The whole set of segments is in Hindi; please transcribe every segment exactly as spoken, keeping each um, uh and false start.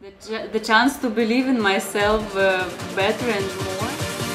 The, the chance to believe in myself uh, better and more.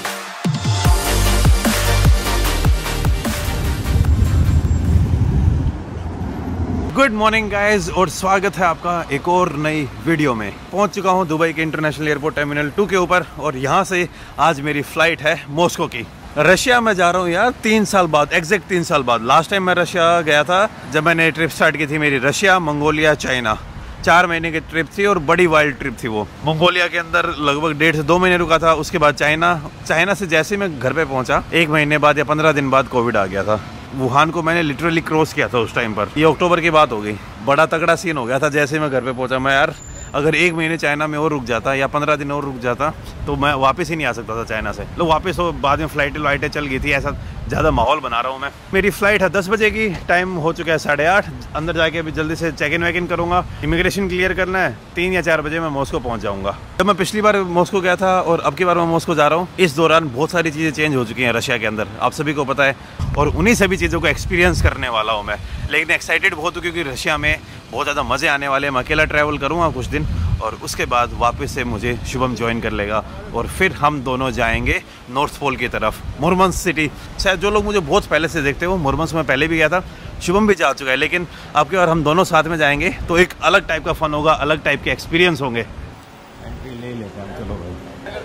Good morning guys और स्वागत है आपका एक और नई वीडियो में। पहुंच चुका हूं दुबई के इंटरनेशनल एयरपोर्ट टर्मिनल टू के ऊपर और यहां से आज मेरी फ्लाइट है मॉस्को की। रशिया में जा रहा हूं यार तीन साल बाद, एग्जैक्ट तीन साल बाद। लास्ट टाइम मैं रशिया गया था जब मैंने ट्रिप स्टार्ट की थी मेरी, रशिया, मंगोलिया, चाइना। चार महीने की ट्रिप थी और बड़ी वाइल्ड ट्रिप थी वो। मंगोलिया के अंदर लगभग डेढ़ से दो महीने रुका था। उसके बाद चाइना चाइना से जैसे ही मैं घर पे पहुंचा एक महीने बाद या पंद्रह दिन बाद कोविड आ गया था। वुहान को मैंने लिटरली क्रॉस किया था उस टाइम पर। ये अक्टूबर की बात हो गई। बड़ा तगड़ा सीन हो गया था जैसे मैं घर पे पहुंचा। मैं यार अगर एक महीने चाइना में और रुक जाता या पंद्रह दिन और रुक जाता तो मैं वापस ही नहीं आ सकता था चाइना से। लोग वापस हो, बाद में फ्लाइटें वाइटें चल गई थी। ऐसा ज़्यादा माहौल बना रहा हूँ मैं। मेरी फ़्लाइट है दस बजे की, टाइम हो चुका है साढ़े आठ। अंदर जाके अभी जल्दी से चेक इन वैक इन करूँगा, इमिग्रेशन क्लियर करना है। तीन या चार बजे मैं मॉस्को पहुँच जाऊँगा। जब मैं पिछली बार मॉस्को गया था और अब की बार मैं मॉस्को जा रहा हूँ, इस दौरान बहुत सारी चीज़ें चेंज हो चुकी हैं रशिया के अंदर, आप सभी को पता है। और उन्हीं सभी चीज़ों को एक्सपीरियंस करने वाला हूँ मैं। लेकिन एक्साइटेड बहुत हूँ क्योंकि रशिया में बहुत ज़्यादा मज़े आने वाले हैं। मैं अकेला ट्रैवल करूँगा कुछ दिन और उसके बाद वापस से मुझे शुभम ज्वाइन कर लेगा और फिर हम दोनों जाएंगे नॉर्थ पोल की तरफ, मुरमंस्क सिटी। शायद जो लोग मुझे बहुत पहले से देखते हो, मुरमंस्क में पहले भी गया था, शुभम भी जा चुका है। लेकिन अब की बार हम दोनों साथ में जाएंगे तो एक अलग टाइप का फन होगा, अलग टाइप के एक्सपीरियंस होंगे। एंट्री ले लेते हैं, चलो भाई।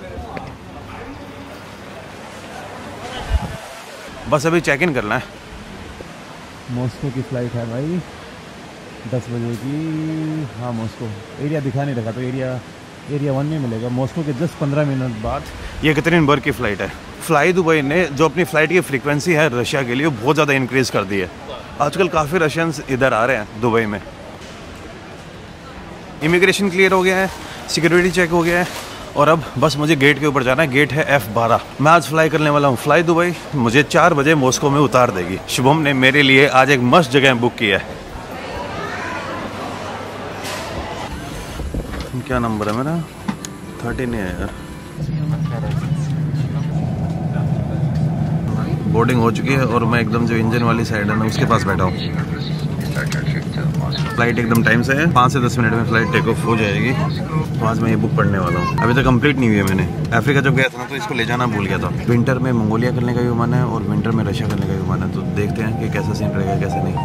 बस अभी चेक इन करना है। मॉस्को की फ्लाइट है भाई दस बजे की। हाँ मॉस्को एरिया दिखा नहीं रखा तो एरिया एरिया वन में मिलेगा। मॉस्को के जस्ट पंद्रह मिनट बाद ये एकतेरिनबर्ग की फ़्लाइट है। फ्लाई दुबई ने जो अपनी फ़्लाइट की फ्रीक्वेंसी है रशिया के लिए वो बहुत ज़्यादा इंक्रीज़ कर दी है। आजकल काफ़ी रशियंस इधर आ रहे हैं दुबई में। इमिग्रेशन क्लियर हो गया है, सिक्योरिटी चेक हो गया है और अब बस मुझे गेट के ऊपर जाना है। गेट है एफ बारह। मैं आज फ्लाई करने वाला हूँ। फ्लाई दुबई मुझे चार बजे मॉस्को में उतार देगी। शुभम ने मेरे लिए आज एक मस्त जगह बुक की है। क्या नंबर है मेरा? थर्टीन है यार। बोर्डिंग हो चुकी है और मैं एकदम जो इंजन वाली साइड है ना उसके पास बैठा हूँ। फ्लाइट एकदम टाइम से है, पाँच से दस मिनट में फ्लाइट टेक ऑफ हो जाएगी। तो आज मैं ये बुक पढ़ने वाला हूँ। अभी तक कंप्लीट नहीं हुई है। मैंने अफ्रीका जब गया था ना तो इसको ले जाना भूल गया था। विंटर में मंगोलिया करने का भी मन है और विंटर में रशिया करने का भी मन है। तो देखते हैं कि कैसा सीन रहेगा कैसे नहीं।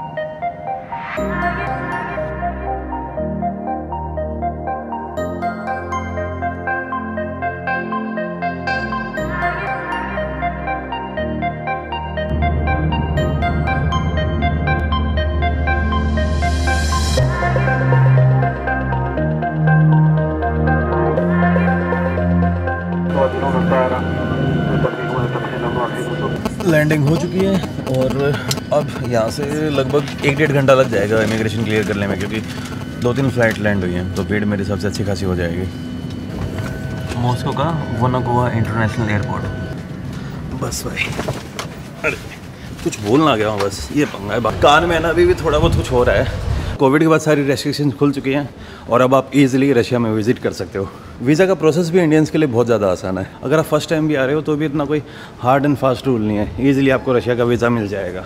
लैंडिंग हो चुकी है और अब यहाँ से लगभग एक डेढ़ घंटा लग जाएगा इमिग्रेशन क्लियर करने में, क्योंकि दो तीन फ्लाइट लैंड हुई हैं तो भीड़ मेरे हिसाब से अच्छी खासी हो जाएगी। मॉस्को का वनकोवा इंटरनेशनल एयरपोर्ट। बस भाई अरे कुछ भूल ना गया हूँ, बस ये पंगा है। कान में ना अभी भी थोड़ा बहुत कुछ हो रहा है। कोविड के बाद सारी रेस्ट्रिक्शंस खुल चुकी हैं और अब आप इजीली रशिया में विजिट कर सकते हो। वीज़ा का प्रोसेस भी इंडियंस के लिए बहुत ज़्यादा आसान है। अगर आप फर्स्ट टाइम भी आ रहे हो तो भी इतना कोई हार्ड एंड फास्ट रूल नहीं है। ईजिली आपको रशिया का वीज़ा मिल जाएगा।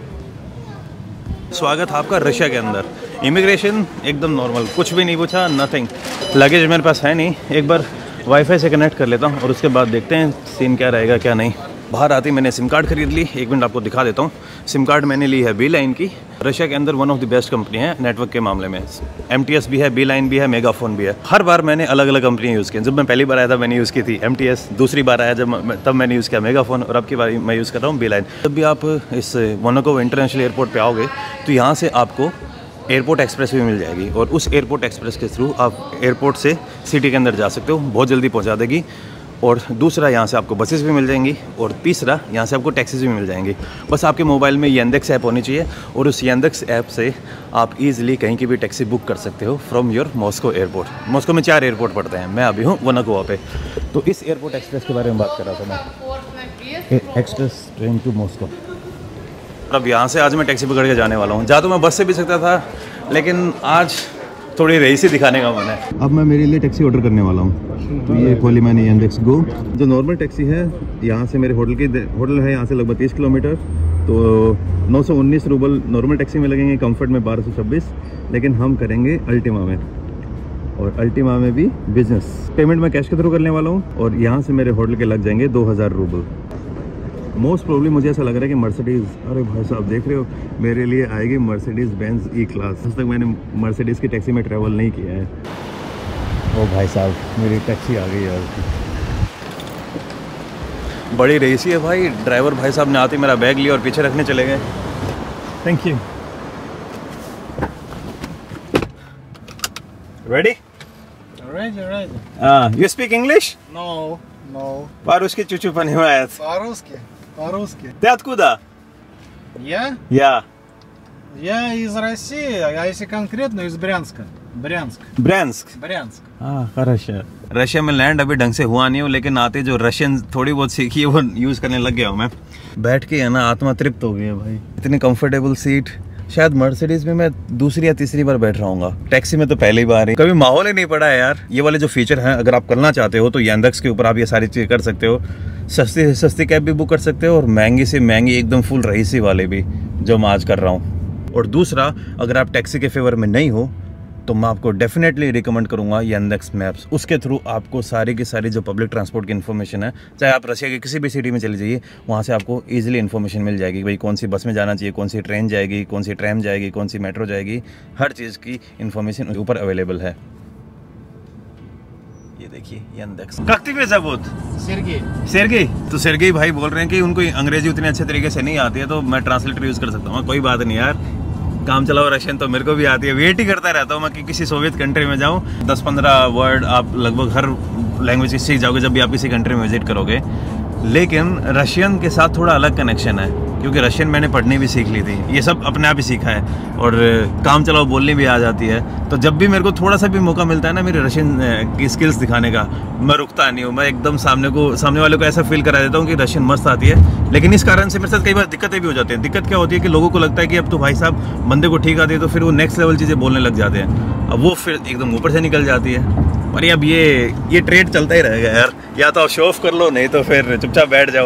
स्वागत आपका रशिया के अंदर। इमिग्रेशन एकदम नॉर्मल, कुछ भी नहीं पूछा, नथिंग। लगेज मेरे पास है नहीं। एक बार वाईफाई से कनेक्ट कर लेता हूँ और उसके बाद देखते हैं सीन क्या रहेगा क्या नहीं। बाहर आती मैंने सिम कार्ड खरीद ली। एक मिनट आपको दिखा देता हूँ। सिम कार्ड मैंने ली है बी लाइन की। रशिया के अंदर one of the best company है नेटवर्क के मामले में। एम टी एस भी है, बी लाइन भी है, मेगाफोन भी है। हर बार मैंने अलग अलग कंपनियाँ यूज़ की। जब मैं पहली बार आया था मैंने यूज़ की थी एम टी एस, दूसरी बार आया जब तब मैंने यूज़ किया मेगाफोन और अब की बार मैं यूज़ कर रहा हूँ बी लाइन। जब भी आप इस वनकोवा इंटरनेशनल एयरपोर्ट पर आओगे तो यहाँ से आपको एयरपोर्ट एक्सप्रेस भी मिल जाएगी और उस एयरपोर्ट एक्सप्रेस के थ्रू आप एयरपोर्ट से सिटी के अंदर जा सकते हो। बहुत जल्दी पहुँचा देगी। और दूसरा यहाँ से आपको बसेस भी मिल जाएंगी और तीसरा यहाँ से आपको टैक्सीज भी मिल जाएंगी। बस आपके मोबाइल में यंडेक्स ऐप होनी चाहिए और उस यंडेक्स ऐप से आप इजीली कहीं की भी टैक्सी बुक कर सकते हो from your Moscow airport. Moscow में चार एयरपोर्ट पड़ते हैं, मैं अभी हूँ वनकोवा पे। तो इस एयरपोर्ट एक्सप्रेस के बारे में बात कर रहा था मैं, एक्सप्रेस ट्रेन टू मॉस्को। अब यहाँ से आज मैं टैक्सी पकड़ के जाने वाला हूँ। जा तो मैं बस से भी सकता था लेकिन आज थोड़ी रईसी दिखाने का मन है। अब मैं मेरे लिए टैक्सी ऑर्डर करने वाला हूँ। तो ये खोली मैंने यंडेक्स गो। जो नॉर्मल टैक्सी है यहाँ से मेरे होटल की होटल है यहाँ से लगभग तीस किलोमीटर, तो नौ सौ उन्नीस रूबल नॉर्मल टैक्सी में लगेंगे, कंफर्ट में बारह सौ छब्बीस, लेकिन हम करेंगे अल्टीमा में। और अल्टीमा में भी बिजनेस। पेमेंट मैं कैश के थ्रू करने वाला हूँ और यहाँ से मेरे होटल के लग जाएंगे दो हज़ार रूबल। मोस्ट प्रोबेबली मुझे ऐसा लग रहा है कि मर्सिडीज़, अरे भाई साहब देख रहे हो, मेरे लिए आएगी मर्सिडीज़ बेंज ई क्लास। आज तक मैंने मर्सिडीज़ की टैक्सी में ट्रैवल नहीं किया है। ओ भाई साहब मेरी टैक्सी आ गई यार, बड़ी रेसी है भाई। ड्राइवर भाई साहब ने आते मेरा बैग लिया और पीछे रखने चले गए। Thank you. Ready? Ready, ready. Ah, you speak English? No, no. По-русски чуть-чуть понимает. По-русски, по-русски. Ты откуда? Я? Я. Я из России, а если конкретно из Брянска. Брянск. Bryansk. Брянсक. हाँ, хорошо। रशिया में लैंड अभी ढंग से हुआ नहीं हो, लेकिन आते जो रशियन थोड़ी बहुत सीखी है वो यूज करने लग गया हूँ मैं। बैठ के है ना आत्मा तृप्त हो गई है भाई। इतनी कंफर्टेबल सीट शायद मर्सिडीज में मैं दूसरी या तीसरी बार बैठ रहा हूँ। टैक्सी में तो पहली बार ही, कभी माहौल ही नहीं पड़ा है यार। ये वाले जो फीचर हैं अगर आप करना चाहते हो तो यांडेक्स के ऊपर आप ये सारी चीज़ें कर सकते हो। सस्ती से सस्ती कैब भी बुक कर सकते हो और महंगी से महंगी एकदम फुल रईसी वाले भी, जो मैं आज कर रहा हूँ। और दूसरा, अगर आप टैक्सी के फेवर में नहीं हो तो मैं आपको डेफिनेटली रिकमेंड करूंगा यांडेक्स मैप्स। उसके थ्रू आपको सारी की सारी जो पब्लिक ट्रांसपोर्ट की इन्फॉर्मेशन है, चाहे आप रशिया के किसी भी सिटी में चले जाइए, वहाँ से आपको इजीली इन्फॉर्मेशन मिल जाएगी। भाई कौन सी बस में जाना चाहिए, कौन सी ट्रेन जाएगी, कौन सी ट्रैम जाएगी, कौन सी मेट्रो जाएगी, हर चीज़ की इन्फॉर्मेशन ऊपर अवेलेबल है। ये देखिए यांडेक्स। कक्ति पे सबूत Сергей. सेर्गेई। तो सेर्गेई भाई बोल रहे हैं कि उनको अंग्रेजी उतने अच्छे तरीके से नहीं आती है, तो मैं ट्रांसलेटर यूज़ कर सकता हूँ। कोई बात नहीं यार, काम चलाओ रशियन तो मेरे को भी आती है। वेट ही करता रहता हूँ मैं कि किसी सोवियत कंट्री में जाऊँ। दस पंद्रह वर्ड आप लगभग हर लैंग्वेज सीख जाओगे जब भी आप किसी कंट्री में विजिट करोगे। लेकिन रशियन के साथ थोड़ा अलग कनेक्शन है, क्योंकि रशियन मैंने पढ़नी भी सीख ली थी। ये सब अपने आप ही सीखा है और काम चलाओ बोलनी भी आ जाती है। तो जब भी मेरे को थोड़ा सा भी मौका मिलता है ना मेरे रशियन की स्किल्स दिखाने का, मैं रुकता नहीं हूँ। मैं एकदम सामने को सामने वाले को ऐसा फील करा देता हूँ कि रशियन मस्त आती है। लेकिन इस कारण से मेरे साथ कई बार दिक्कतें भी हो जाती हैं। दिक्कत क्या होती है कि लोगों को लगता है कि अब तो भाई साहब बंदे को ठीक आती है, तो फिर वो नेक्स्ट लेवल चीज़ें बोलने लग जाते हैं। अब वो फिर एकदम ऊपर से निकल जाती है। और ये अब ये ये ट्रेड चलता ही रहेगा यार। या तो आप शो ऑफ कर लो, नहीं तो फिर चुपचाप बैठ जाओ।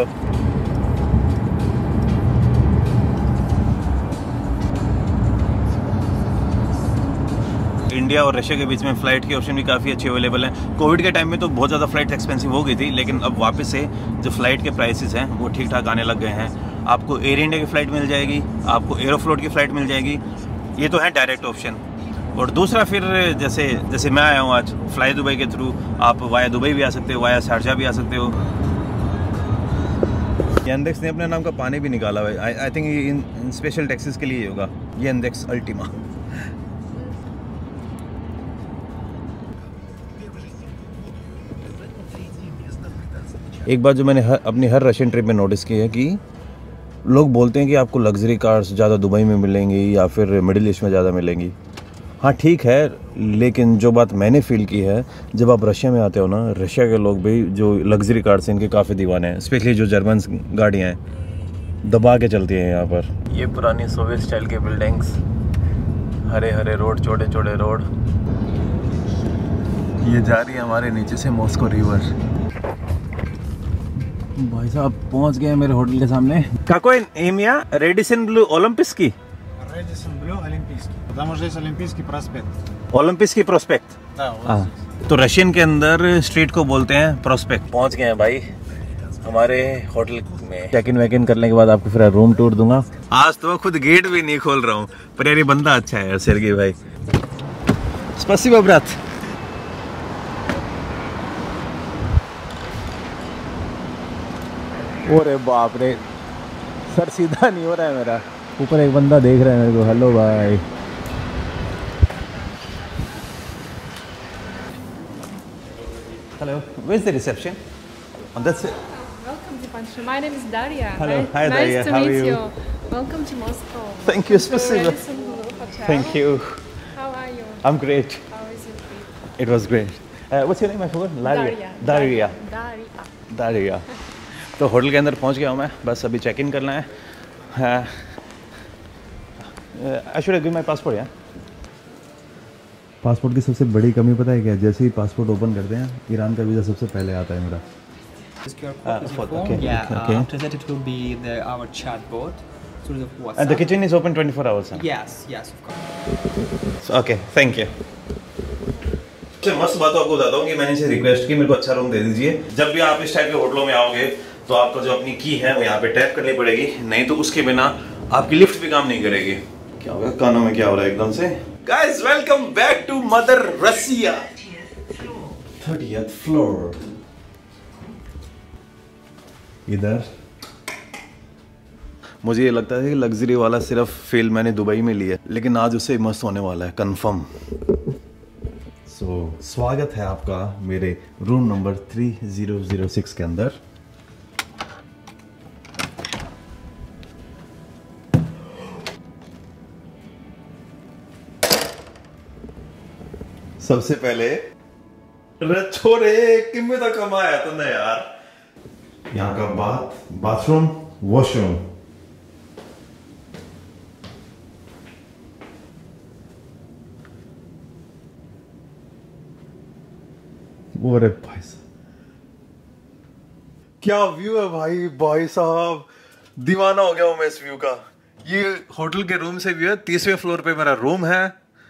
इंडिया और रशिया के बीच में फ़्लाइट की ऑप्शन भी काफ़ी अच्छी अवेलेबल है। कोविड के टाइम में तो बहुत ज़्यादा फ़्लाइट एक्सपेंसिव हो गई थी, लेकिन अब वापस से जो फ़्लाइट के प्राइसेस हैं वो ठीक ठाक आने लग गए हैं। आपको एयर इंडिया की फ़्लाइट मिल जाएगी, आपको एरोफ्लोट की फ़्लाइट मिल जाएगी। ये तो है डायरेक्ट ऑप्शन। और दूसरा फिर जैसे जैसे मैं आया हूँ आज फ्लाई दुबई के थ्रू, आप वाया दुबई भी आ सकते हो, वाया शारजा भी आ सकते हो। यांडेक्स ने अपने नाम का पानी भी निकाला हुआ है। I think in, in special taxis के लिए होगा यांडेक्स अल्टीमा। एक बात जो मैंने हर, अपनी हर रशियन ट्रिप में नोटिस की है कि लोग बोलते हैं कि आपको लग्जरी कार्स ज़्यादा दुबई में मिलेंगी या फिर मिडिल ईस्ट में ज़्यादा मिलेंगी। हाँ ठीक है, लेकिन जो बात मैंने फील की है, जब आप रशिया में आते हो ना, रशिया के लोग भी जो लग्जरी कार्स हैं इनके काफ़ी दीवाने हैं। स्पेशली जो जर्मन गाड़ियाँ हैं दबा के चलती हैं यहाँ पर। ये पुरानी सोवियत स्टाइल के बिल्डिंग्स, हरे हरे रोड, छोटे छोटे रोड। ये जा रही है हमारे नीचे से मॉस्को रिवर। भाई साहब पहुंच गए मेरे होटल के सामने। Какой имя? Radisson Blu Олимпийский? Radisson Blu Олимпийский. Потому что здесь Олимпийский проспект. Olimpiysky prospekt. Да, вот здесь. तो रशियन के अंदर स्ट्रीट को बोलते हैं प्रोस्पेक्ट। पहुंच गए हैं भाई हमारे होटल में। चेक इन वेक इन करने के बाद आपको फिर रूम टूर दूंगा। आज तो मैं खुद गेट भी नहीं खोल रहा हूँ, पर यार ये बंदा अच्छा है यार, सेर्गेई भाई। स्पसिबो ब्रत। अरे बाप रे, सर सीधा नहीं हो रहा है मेरा। ऊपर एक बंदा देख रहा है मेरे को। हेलो भाई। Hello, where's the reception? On that side. Welcome to Panshu. My name is Daria. Hello. Nice, Hi, Daria. Nice to How are meet you? you. Welcome to Moscow. Thank you, To spasibo. Radisson Blu Hotel. Thank you. How are you? I'm great. How is your trip? It was great. Uh, what's your name? I forgot. Daria. Daria. Daria. Daria. तो होटल के अंदर पहुंच गया हूँ मैं, बस अभी चेक इन करना है। I should give my passport. यार पासपोर्ट की सबसे बड़ी कमी पता है क्या? जैसे ही पासपोर्ट ओपन करते हैं ईरान का वीज़ा सबसे पहले आता है मेरा। Uh, okay. Yeah, Okay. uh, after that it will be the, our chat bot through the WhatsApp. And the kitchen is open twenty-four hours. Huh? Yes, yes, of course. So, okay, thank you. सबसे मस्त बात आपको बताता हूँ कि मैंने इसे रिक्वेस्ट की मेरे को अच्छा रूम दे दीजिए। जब भी आप इस टाइप के होटलों में आओगे तो आपको जो अपनी की है वो यहाँ पे टैप करनी पड़ेगी, नहीं तो उसके बिना आपकी लिफ्ट भी काम नहीं करेगी। क्या होगा कानों में, क्या हो रहा है एकदम से। Guys welcome back to mother Russia, thirtieth floor. इधर मुझे ये लगता है कि लग्जरी वाला सिर्फ फील मैंने दुबई में लिया, लेकिन आज उससे मस्त होने वाला है कंफर्म। सो so, स्वागत है आपका मेरे room number three zero zero six के अंदर। सबसे पहले छोरे किम्मे तक कमाया तुमने यार। यहाँ का बाथ बाथरूम वॉशरूम, अरे भाई साहब क्या व्यू है भाई। भाई साहब दीवाना हो गया हूं मैं इस व्यू का। ये होटल के रूम से व्यू है, तीसवें फ्लोर पे मेरा रूम है।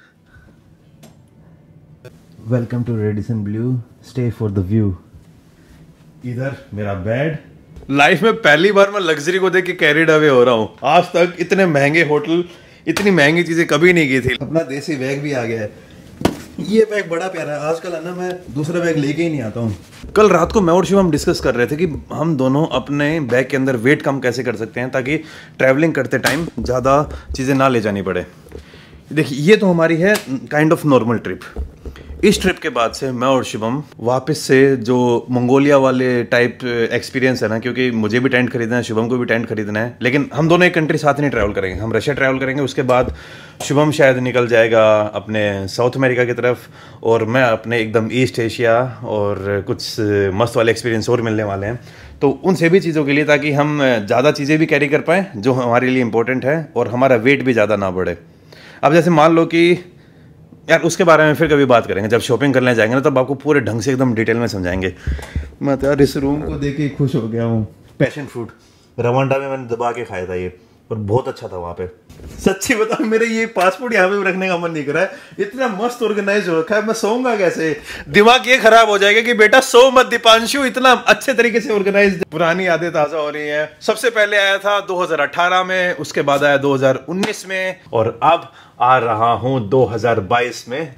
Welcome to Radisson Blu, stay for the view. इधर मेरा बेड। लाइफ में पहली बार मैं लग्जरी को देख के कैरिड अवे हो रहा हूँ। आज तक इतने महंगे होटल, इतनी महंगी चीजें कभी नहीं की थी। अपना देसी बैग भी आ गया है। ये बैग बड़ा प्यारा है। आजकल है ना मैं दूसरा बैग लेके ही नहीं आता हूँ। कल रात को मैं और शिवम डिस्कस कर रहे थे कि हम दोनों अपने बैग के अंदर वेट कम कैसे कर सकते हैं ताकि ट्रैवलिंग करते टाइम ज़्यादा चीज़ें ना ले जानी पड़े। देखिए ये तो हमारी है काइंड ऑफ नॉर्मल ट्रिप। इस ट्रिप के बाद से मैं और शिवम वापस से जो मंगोलिया वाले टाइप एक्सपीरियंस है ना, क्योंकि मुझे भी टेंट खरीदना है, शिवम को भी टेंट खरीदना है, लेकिन हम दोनों एक कंट्री साथ नहीं ट्रैवल करेंगे। हम रशिया ट्रैवल करेंगे, उसके बाद शिवम शायद निकल जाएगा अपने साउथ अमेरिका की तरफ, और मैं अपने एकदम ईस्ट एशिया, और कुछ मस्त वाले एक्सपीरियंस और मिलने वाले हैं। तो उन सभी चीज़ों के लिए, ताकि हम ज़्यादा चीज़ें भी कैरी कर पाएँ जो हमारे लिए इंपॉर्टेंट है, और हमारा वेट भी ज़्यादा ना बढ़े। अब जैसे मान लो कि यार उसके बारे में फिर कभी बात करेंगे, जब शॉपिंग करने जाएंगे ना, तब आपको पूरे ढंग से एकदम डिटेल में समझाएंगे। मैं तो यार इस रूम को देख के खुश हो गया हूँ। पैशन फ्रूट रवांडा में मैंने दबा के खाया था ये, और बहुत अच्छा था वहाँ पे। सच्ची बताओ मेरे ये पासपोर्ट यहाँ पे रखने का मन नहीं कर रहा है। इतना मस्त ऑर्गेनाइज हो रखा है, मैं सोऊंगा कैसे? दिमाग ये खराब हो जाएगा कि बेटा सो मत दीपांशु, इतना अच्छे तरीके से ऑर्गेनाइज। पुरानी यादें ताजा हो रही हैं। सबसे पहले आया था दो हज़ार अठारह में, उसके बाद आया दो हज़ार उन्नीस में, और अब आ रहा हूं दो हज़ार बाईस में।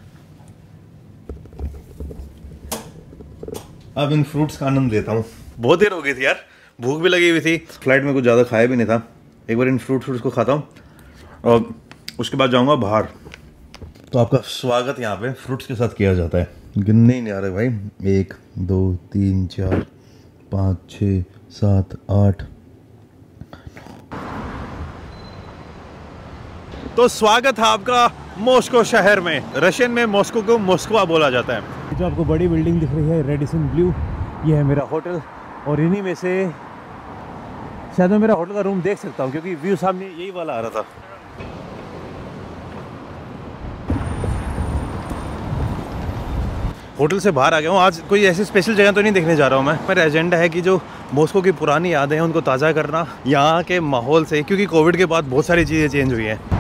अब इन फ्रूट्स का आनंद लेता हूं। बहुत देर हो गई थी यार, भूख भी लगी हुई थी, फ्लाइट में कुछ ज्यादा खाया भी नहीं था। एक बार इन फ्रूट फ्रूट्स को खाता हूं और उसके बाद जाऊंगा बाहर। तो आपका स्वागत यहाँ पे फ्रूट्स के साथ किया जाता है। गिनने ही नहीं आ रहे भाई। एक दो तीन चार पाँच छः सात आठ। तो स्वागत है आपका मॉस्को शहर में। रशियन में मॉस्को को मॉस्कोवा बोला जाता है। जो आपको बड़ी बिल्डिंग दिख रही है रेडिसन ब्लू, ये है मेरा होटल, और इन्हीं में से शायद मैं मेरा होटल का रूम देख सकता हूँ, क्योंकि व्यू सामने यही वाला आ रहा था। होटल से बाहर आ गया हूँ। आज कोई ऐसी स्पेशल जगह तो नहीं देखने जा रहा हूँ मैं। मेरा एजेंडा है कि जो मॉस्को की पुरानी यादें हैं उनको ताज़ा करना यहाँ के माहौल से, क्योंकि कोविड के बाद बहुत सारी चीज़ें चेंज हुई हैं।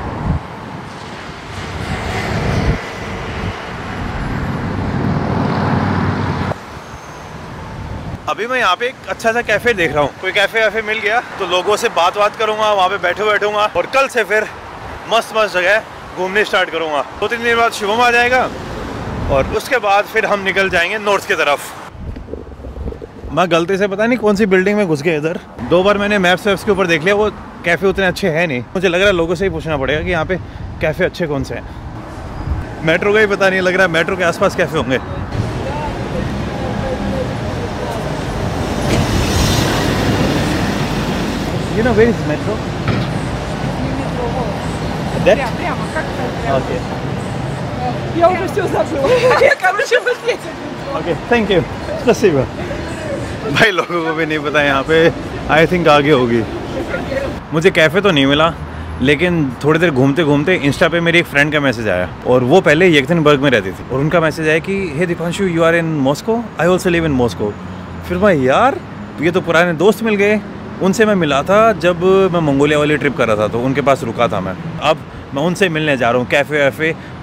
अभी मैं यहाँ पे एक अच्छा सा कैफे देख रहा हूँ। कोई कैफे वैफे मिल गया तो लोगों से बात बात करूंगा, वहाँ पे बैठे बैठूंगा, और कल से फिर मस्त मस्त जगह घूमने स्टार्ट करूंगा। दो तीन दिन बाद शिवम आ जाएगा, और उसके बाद फिर हम निकल जाएंगे नॉर्थ की तरफ। मैं गलती से पता नहीं कौन सी बिल्डिंग में घुस गया इधर। दो बार मैंने मैप्स वैप्स के ऊपर देख लिया, वो कैफ़े उतने अच्छे हैं नहीं। मुझे लग रहा है लोगों से ही पूछना पड़ेगा कि यहाँ पे कैफ़े अच्छे कौन से हैं। मेट्रो का ही पता नहीं, लग रहा है मेट्रो के आसपास कैफ़े होंगे। You know where is metro? There? Прямо, как прямо. Okay. Я уже все забыла. Я, короче, быстрее. Okay, thank you. Спасибо. भाई लोगों को भी नहीं पता यहाँ पे, आई थिंक आगे होगी। मुझे कैफ़े तो नहीं मिला, लेकिन थोड़ी देर घूमते घूमते इंस्टा पे मेरी एक फ्रेंड का मैसेज आया, और वो पहले येक्टेनबर्ग में रहती थी, और उनका मैसेज आया कि hey Deepanshu, you are in Moscow, I also live in Moscow. फिर मैं यार ये तो पुराने दोस्त मिल गए। उनसे मैं मिला था जब मैं मंगोलिया वाली ट्रिप कर रहा था, तो उनके पास रुका था मैं। अब मैं उनसे मिलने जा रहा हूँ कैफ़े वैफ़े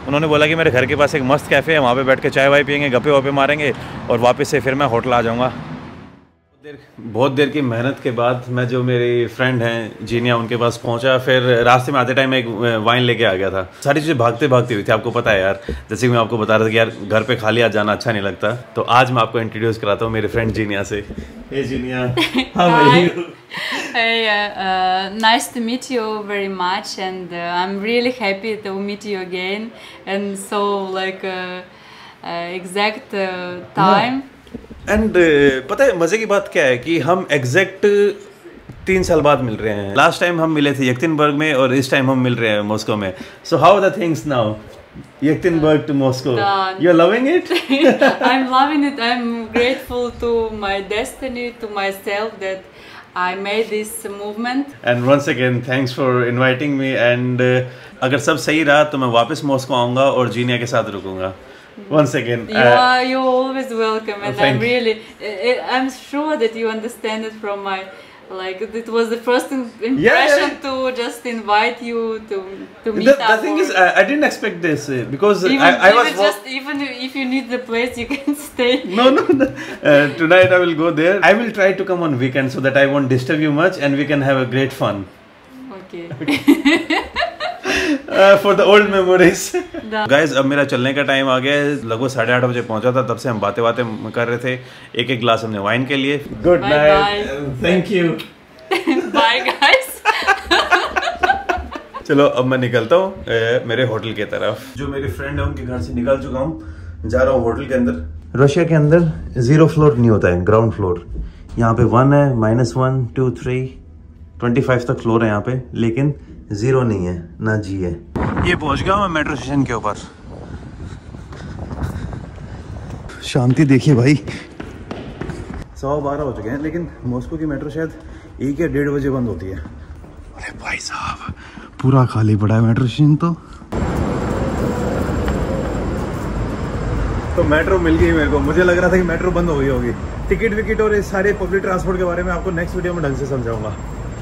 उन्होंने बोला कि मेरे घर के पास एक मस्त कैफ़े है, वहाँ पे बैठ के चाय वाय पियेंगे, गप्पे वप्पे मारेंगे और वापस से फिर मैं होटल आ जाऊँगा। देर बहुत देर की मेहनत के बाद मैं जो मेरी फ्रेंड हैं जीनिया उनके पास पहुंचा। फिर रास्ते में आते टाइम एक वाइन लेके आ गया था। सारी चीज़ें भागते भागते हुई थी, आपको पता है यार, जैसे कि मैं आपको बता रहा था कि यार घर पे खाली आज जाना अच्छा नहीं लगता। तो आज मैं आपको इंट्रोड्यूस कराता हूँ मेरी फ्रेंड जीनिया से। Hey Xenia, how are you? Hey, uh, uh, nice to meet you very much, and uh, I'm really happy to meet you again. And so, like, uh, uh, exact uh, time. And uh, पता है मज़े की बात क्या है कि हम एग्जैक्ट तीन साल बाद मिल रहे हैं। लास्ट टाइम हम मिले थे यekaterinburg में और इस टाइम हम मिल रहे हैं मॉस्को में। So how are the things now? Yekaterinburg to Moscow. Done. You're loving it? I'm loving it. I'm grateful to my destiny, to myself that I made this movement. And once again, thanks for inviting me. And uh, अगर सब सही रहा तो मैं वापस मॉस्को आऊँगा और जीनिया के साथ रुकूंगा। Once again, you uh, are you're always welcome, and I'm really, I'm sure that you understand it from my, like, it was the first impression yeah, yeah. to just invite you to to meet the, up. The thing is, I, I didn't expect this uh, because even, I, I even was just even if you need the place, you can stay. No, no, no. Uh, tonight I will go there. I will try to come on weekend so that I won't disturb you much and we can have a great fun. Okay. uh, for the old memories. Guys, अब मेरा चलने का टाइम आ गया है। लगभग साढ़े आठ बजे पहुंचा था, तब से हम बातें बातें कर रहे थे। एक एक ग्लास हमने वाइन के लिए। Good night, thank you, bye guys. चलो अब मैं निकलता हूँ मेरे होटल की तरफ। जो मेरी फ्रेंड है उनके घर से निकल चुका हूँ, जा रहा हूँ होटल के अंदर। रशिया के अंदर जीरो फ्लोर नहीं होता है, ग्राउंड फ्लोर। यहाँ पे वन है, minus one, two, three, twenty five तक फ्लोर है यहाँ पे, लेकिन जीरो नहीं है, ना जी है। ये पहुंच गया मैं मेट्रो स्टेशन के ऊपर। शांति देखिए भाई, सवा बारह हो चुके हैं, लेकिन मॉस्को की मेट्रो शायद एक या डेढ़ बजे बंद होती है। अरे भाई साहब, पूरा खाली पड़ा है मेट्रो स्टेशन। तो तो मेट्रो मिल गई मेरे को। मुझे लग रहा था कि मेट्रो बंद हो गई होगी। टिकट विकेट और इस सारे पब्लिक ट्रांसपोर्ट के बारे में आपको नेक्स्ट वीडियो में ढंग से समझाऊंगा।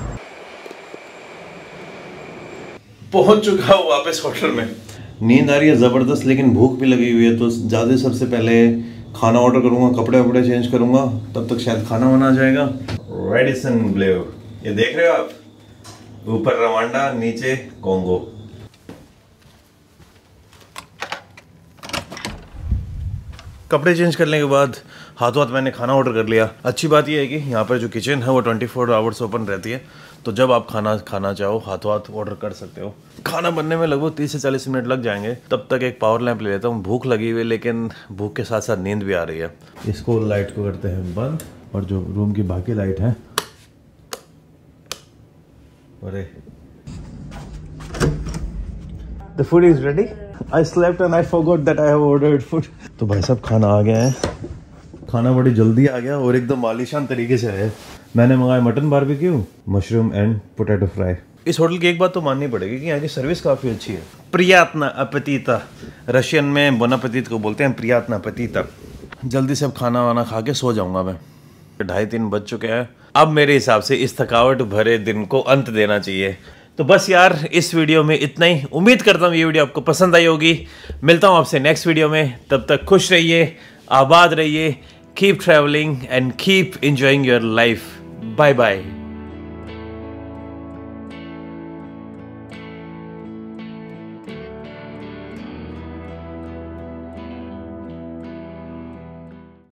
पहुंच चुका हूँ वापस होटल में। नींद आ रही है ज़बरदस्त, लेकिन भूख भी लगी हुई है। तो ज़्यादा सबसे पहले खाना ऑर्डर करूँगा, कपड़े वपड़े चेंज करूँगा, तब तक शायद खाना वाना आ जाएगा। रेडिसन ब्लू, ये देख रहे हो आप, ऊपर रवांडा, नीचे कोंगो। कपड़े चेंज करने के बाद हाथों हाथ मैंने खाना ऑर्डर कर लिया। अच्छी बात यह है कि यहाँ पर जो किचन है वो ट्वेंटी फोर आवर्स ओपन रहती है, तो जब आप खाना खाना चाहो हाथों हाथ ऑर्डर कर सकते हो। खाना बनने में लगभग तीस से चालीस मिनट लग जाएंगे। तब तक एक पावर लैंप ले लेता हूँ। भूख लगी हुई है, लेकिन भूख के साथ साथ नींद भी आ रही है। इसको लाइट को करते हैं बंद, और जो रूम की बाकी लाइट है, अरे The food is ready. I slept and I forgot that I have ordered food. तो भाई साहब खाना आ गया है। खाना बड़ी जल्दी आ गया और एकदम आलीशान तरीके से है। मैंने मंगाया mutton barbecue, mushroom and potato fry. इस होटल की एक बात तो माननी पड़ेगी कि यहाँ की सर्विस काफ़ी अच्छी है। प्रियातना अपतीता, रशियन में बोन अपतीत को बोलते हैं, प्रियातना अपतीता। जल्दी से अब खाना वाना खा के सो जाऊँगा मैं। ढाई तीन बज चुके हैं। अब मेरे हिसाब से इस थकावट भरे दिन को अंत देना चाहिए। तो बस यार, इस वीडियो में इतना ही। उम्मीद करता हूँ ये वीडियो आपको पसंद आई होगी। मिलता हूँ आपसे नेक्स्ट वीडियो में। तब तक खुश रहिए, आबाद रहिए, keep travelling and keep enjoying your life. Bye bye.